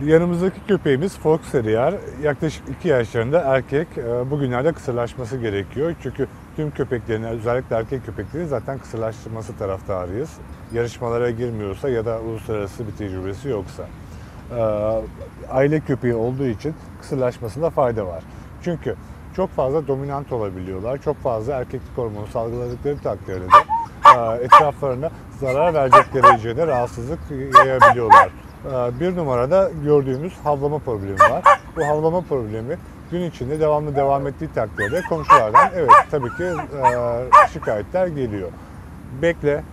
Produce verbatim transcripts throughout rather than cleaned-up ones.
Yanımızdaki köpeğimiz Fox Terrier. Yaklaşık iki yaşlarında erkek. Bugünlerde kısırlaşması gerekiyor. Çünkü tüm köpeklerin, özellikle erkek köpekleri zaten kısırlaştırması taraftarıyız. Yarışmalara girmiyorsa ya da uluslararası bir tecrübesi yoksa. Aile köpeği olduğu için kısırlaşmasında fayda var. Çünkü çok fazla dominant olabiliyorlar. Çok fazla erkeklik hormonu salgıladıkları takdirde de etraflarına zarar verecek derecede rahatsızlık yayabiliyorlar. Bir numarada gördüğümüz havlama problemi var. Bu havlama problemi gün içinde devamlı devam ettiği takdirde komşulardan evet tabii ki şikayetler geliyor. Bekle.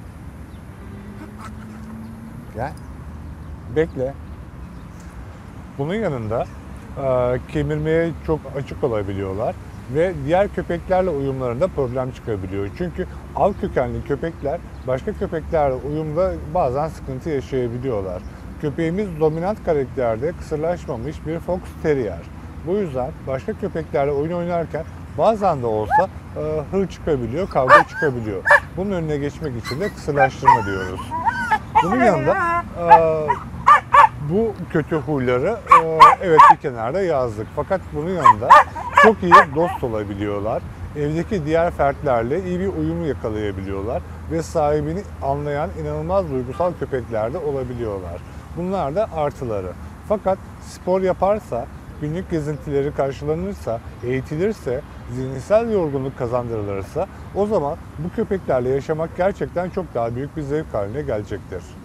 Gel. Bekle. Bunun yanında kemirmeye çok açık olabiliyorlar ve diğer köpeklerle uyumlarında problem çıkabiliyor. Çünkü av kökenli köpekler başka köpeklerle uyumda bazen sıkıntı yaşayabiliyorlar. Köpeğimiz dominant karakterde kısırlaşmamış bir Fox Terrier. Bu yüzden başka köpeklerle oyun oynarken bazen de olsa e, hır çıkabiliyor, kavga çıkabiliyor. Bunun önüne geçmek için de kısırlaştırma diyoruz. Bunun yanında e, bu kötü huyları e, evet bir kenarda yazdık. Fakat bunun yanında çok iyi dost olabiliyorlar. Evdeki diğer fertlerle iyi bir uyumu yakalayabiliyorlar ve sahibini anlayan inanılmaz duygusal köpekler de olabiliyorlar. Bunlar da artıları. Fakat spor yaparsa, günlük gezintileri karşılanırsa, eğitilirse, zihinsel yorgunluk kazandırılırsa o zaman bu köpeklerle yaşamak gerçekten çok daha büyük bir zevk haline gelecektir.